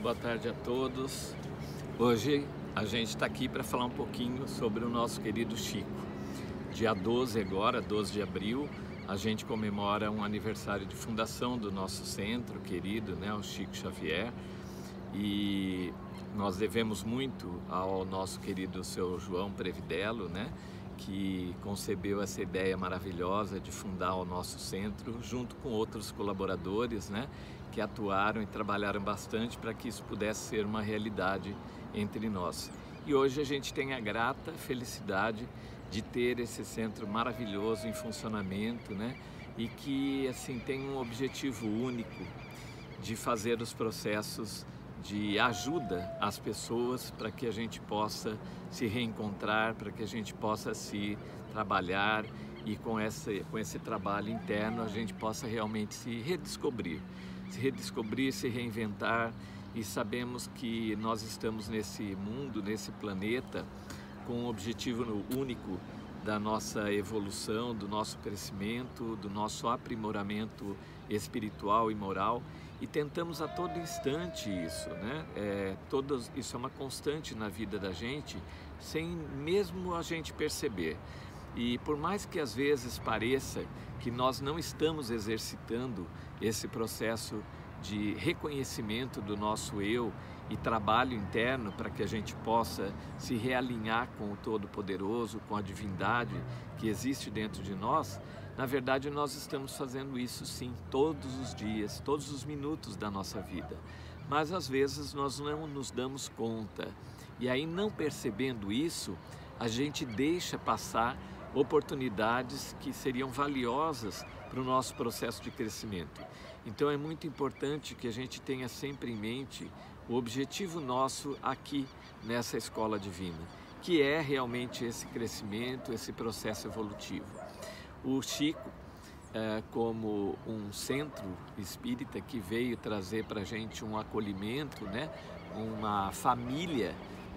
boa tarde a todos. Hoje a gente está aqui para falar um pouquinho sobre o nosso querido Chico. Dia 12 agora, 12 de abril, a gente comemora um aniversário de fundação do nosso centro querido, né, o Chico Xavier. E nós devemos muito ao nosso querido seu João Previdelo, né, que concebeu essa ideia maravilhosa de fundar o nosso centro, junto com outros colaboradores, né, que atuaram e trabalharam bastante para que isso pudesse ser uma realidade entre nós. E hoje a gente tem a grata felicidade de ter esse centro maravilhoso em funcionamento, né, e que assim tem um objetivo único de fazer os processos de ajuda às pessoas para que a gente possa se reencontrar, para que a gente possa se trabalhar e com esse trabalho interno a gente possa realmente se redescobrir, se reinventar. E sabemos que nós estamos nesse mundo, nesse planeta, com um objetivo único da nossa evolução, do nosso crescimento, do nosso aprimoramento espiritual e moral, e tentamos a todo instante isso, né? Isso é uma constante na vida da gente, sem mesmo a gente perceber. E por mais que às vezes pareça que nós não estamos exercitando esse processo de reconhecimento do nosso eu e trabalho interno para que a gente possa se realinhar com o Todo-Poderoso, com a divindade que existe dentro de nós, na verdade nós estamos fazendo isso sim, todos os dias, todos os minutos da nossa vida. Mas às vezes nós não nos damos conta, e aí não percebendo isso, a gente deixa passar oportunidades que seriam valiosas para o nosso processo de crescimento. Então é muito importante que a gente tenha sempre em mente o objetivo nosso aqui nessa escola divina, que é realmente esse crescimento, esse processo evolutivo. O Chico, como um centro espírita que veio trazer para a gente um acolhimento, né, uma família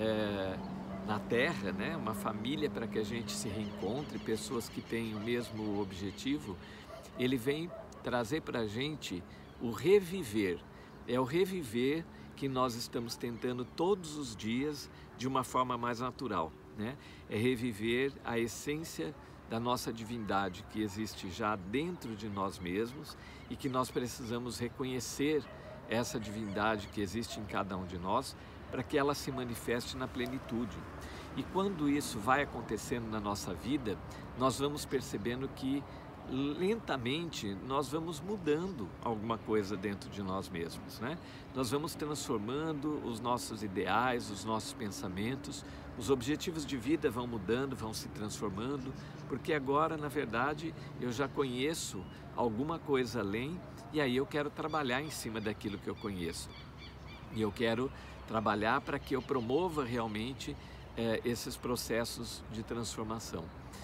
na Terra, né, uma família para que a gente se reencontre, pessoas que têm o mesmo objetivo, ele vem trazer para a gente o reviver. É o reviver que nós estamos tentando todos os dias de uma forma mais natural, né? É reviver a essência da nossa divindade que existe já dentro de nós mesmos e que nós precisamos reconhecer essa divindade que existe em cada um de nós para que ela se manifeste na plenitude. E quando isso vai acontecendo na nossa vida, nós vamos percebendo que lentamente nós vamos mudando alguma coisa dentro de nós mesmos, né? Nós vamos transformando os nossos ideais, os nossos pensamentos, os objetivos de vida vão mudando, vão se transformando, porque agora, na verdade, eu já conheço alguma coisa além e aí eu quero trabalhar em cima daquilo que eu conheço. E eu quero trabalhar para que eu promova realmente esses processos de transformação.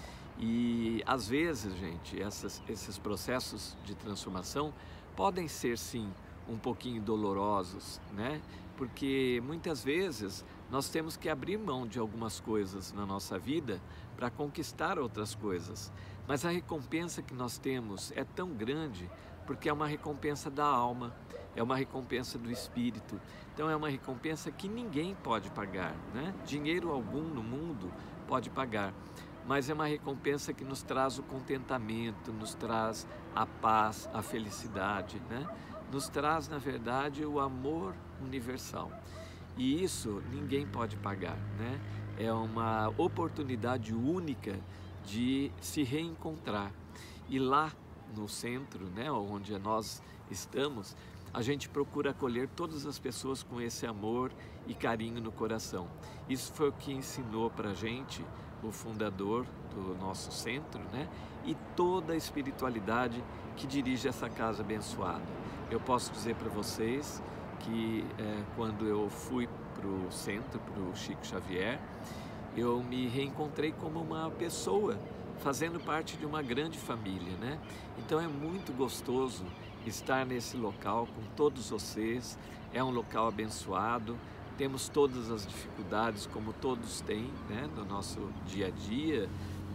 E às vezes, gente, esses processos de transformação podem ser sim um pouquinho dolorosos, né? Porque muitas vezes nós temos que abrir mão de algumas coisas na nossa vida para conquistar outras coisas. Mas a recompensa que nós temos é tão grande porque é uma recompensa da alma, é uma recompensa do espírito. Então é uma recompensa que ninguém pode pagar, né? Dinheiro algum no mundo pode pagar. Mas é uma recompensa que nos traz o contentamento, nos traz a paz, a felicidade, né? Nos traz, na verdade, o amor universal. E isso ninguém pode pagar, né? É uma oportunidade única de se reencontrar. E lá no centro, né, onde nós estamos, a gente procura acolher todas as pessoas com esse amor e carinho no coração. Isso foi o que ensinou para a gente o fundador do nosso centro, né? E toda a espiritualidade que dirige essa casa abençoada. Eu posso dizer para vocês que quando eu fui para o centro, para o Chico Xavier, eu me reencontrei como uma pessoa fazendo parte de uma grande família, né? Então é muito gostoso estar nesse local com todos vocês, é um local abençoado. Temos todas as dificuldades, como todos têm, né, no nosso dia a dia,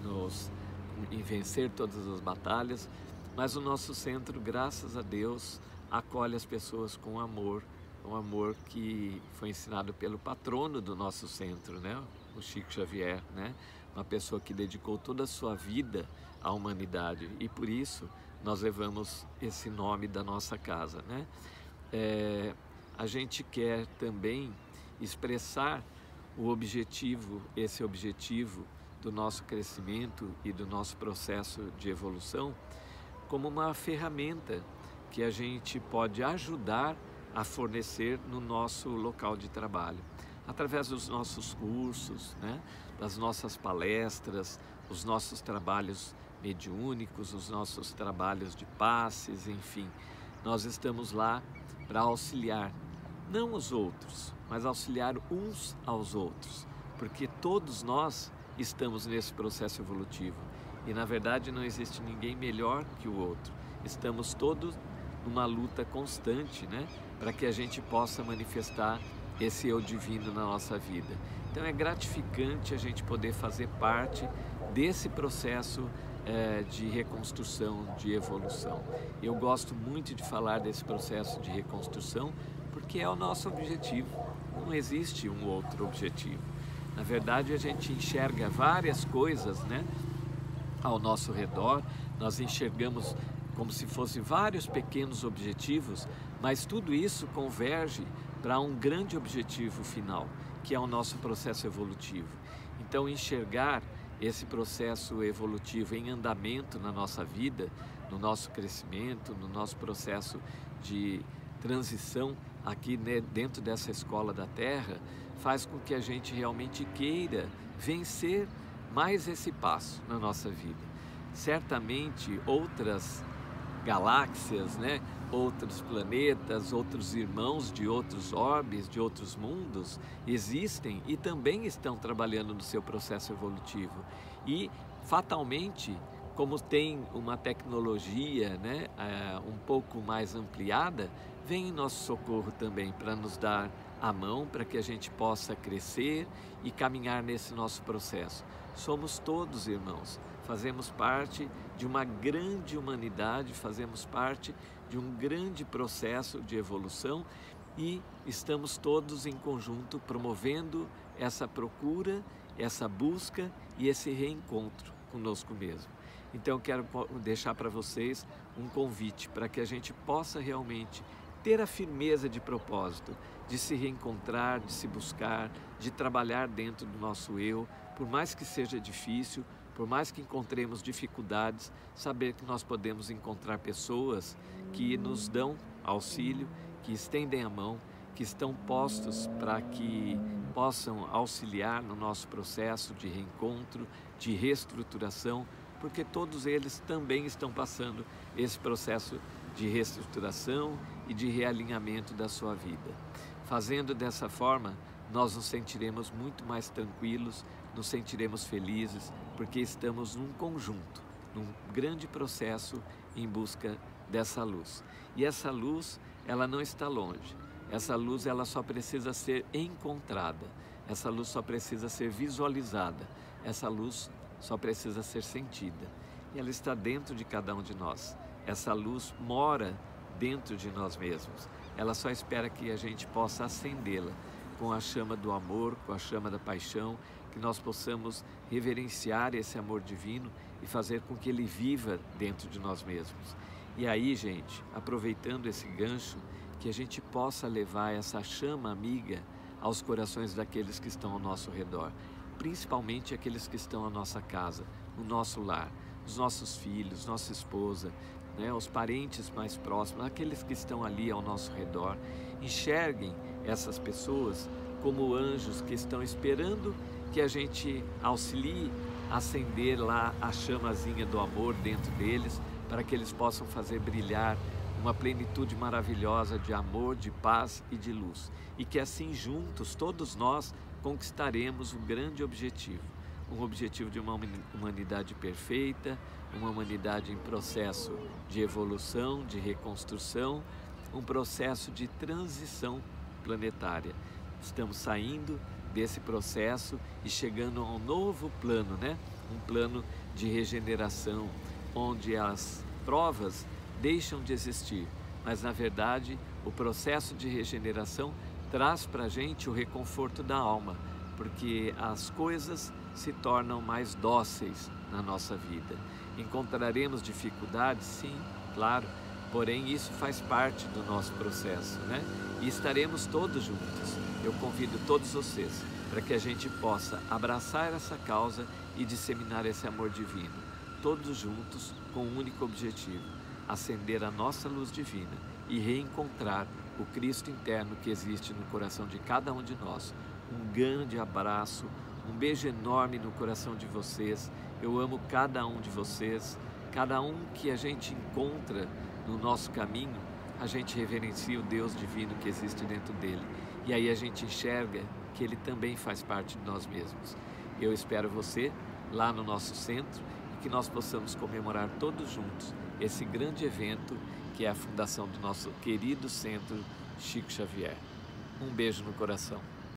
em vencer todas as batalhas, mas o nosso centro, graças a Deus, acolhe as pessoas com amor, um amor que foi ensinado pelo patrono do nosso centro, né? O Chico Xavier, né? Uma pessoa que dedicou toda a sua vida à humanidade, e por isso nós levamos esse nome da nossa casa, né? A gente quer também expressar esse objetivo do nosso crescimento e do nosso processo de evolução como uma ferramenta que a gente pode ajudar a fornecer no nosso local de trabalho, através dos nossos cursos, né? Das nossas palestras, os nossos trabalhos mediúnicos, os nossos trabalhos de passes, enfim. Nós estamos lá para auxiliar, não os outros, mas auxiliar uns aos outros, porque todos nós estamos nesse processo evolutivo e, na verdade, não existe ninguém melhor que o outro. Estamos todos numa luta constante, né, para que a gente possa manifestar esse eu divino na nossa vida. Então é gratificante a gente poder fazer parte desse processo de reconstrução, de evolução. Eu gosto muito de falar desse processo de reconstrução porque é o nosso objetivo, não existe um outro objetivo. Na verdade, a gente enxerga várias coisas, né, ao nosso redor, nós enxergamos como se fossem vários pequenos objetivos, mas tudo isso converge para um grande objetivo final, que é o nosso processo evolutivo. Então, enxergar esse processo evolutivo em andamento na nossa vida, no nosso crescimento, no nosso processo de transição aqui, né, dentro dessa escola da Terra, faz com que a gente realmente queira vencer mais esse passo na nossa vida. Certamente outras galáxias, né, outros planetas, outros irmãos de outros orbes, de outros mundos existem e também estão trabalhando no seu processo evolutivo. E fatalmente, como tem uma tecnologia, né, um pouco mais ampliada, vem em nosso socorro também para nos dar a mão para que a gente possa crescer e caminhar nesse nosso processo. Somos todos irmãos, fazemos parte de uma grande humanidade, fazemos parte de um grande processo de evolução e estamos todos em conjunto promovendo essa procura, essa busca e esse reencontro conosco mesmo. Então eu quero deixar para vocês um convite para que a gente possa realmente ter a firmeza de propósito, de se reencontrar, de se buscar, de trabalhar dentro do nosso eu, por mais que seja difícil, por mais que encontremos dificuldades, saber que nós podemos encontrar pessoas que nos dão auxílio, que estendem a mão, que estão postos para que possam auxiliar no nosso processo de reencontro, de reestruturação, porque todos eles também estão passando esse processo de reestruturação e de realinhamento da sua vida. Fazendo dessa forma, nós nos sentiremos muito mais tranquilos, nos sentiremos felizes, porque estamos num conjunto, num grande processo em busca dessa luz. E essa luz, ela não está longe. Essa luz, ela só precisa ser encontrada. Essa luz só precisa ser visualizada. Essa luz só precisa ser sentida. E ela está dentro de cada um de nós. Essa luz mora dentro de nós mesmos. Ela só espera que a gente possa acendê-la com a chama do amor, com a chama da paixão, que nós possamos reverenciar esse amor divino e fazer com que ele viva dentro de nós mesmos. E aí, gente, aproveitando esse gancho, que a gente possa levar essa chama amiga aos corações daqueles que estão ao nosso redor, principalmente aqueles que estão à nossa casa, no nosso lar, os nossos filhos, nossa esposa, né, os parentes mais próximos, aqueles que estão ali ao nosso redor. Enxerguem essas pessoas como anjos que estão esperando que a gente auxilie a acender lá a chamazinha do amor dentro deles, para que eles possam fazer brilhar uma plenitude maravilhosa de amor, de paz e de luz. E que assim juntos, todos nós, conquistaremos um grande objetivo. Um objetivo de uma humanidade perfeita, uma humanidade em processo de evolução, de reconstrução, um processo de transição planetária. Estamos saindo desse processo e chegando a um novo plano, né? Um plano de regeneração, onde as provas deixam de existir, mas na verdade O processo de regeneração traz para a gente o reconforto da alma, porque as coisas se tornam mais dóceis na nossa vida. Encontraremos dificuldades, sim, claro, porém isso faz parte do nosso processo, né? E estaremos todos juntos. Eu convido todos vocês para que a gente possa abraçar essa causa e disseminar esse amor divino, todos juntos com um único objetivo: acender a nossa luz divina e reencontrar o Cristo interno que existe no coração de cada um de nós. Um grande abraço, um beijo enorme no coração de vocês. Eu amo cada um de vocês. Cada um que a gente encontra no nosso caminho, a gente reverencia o Deus divino que existe dentro dele. E aí a gente enxerga que ele também faz parte de nós mesmos. Eu espero você lá no nosso centro e que nós possamos comemorar todos juntos esse grande evento que é a fundação do nosso querido Centro Chico Xavier. Um beijo no coração.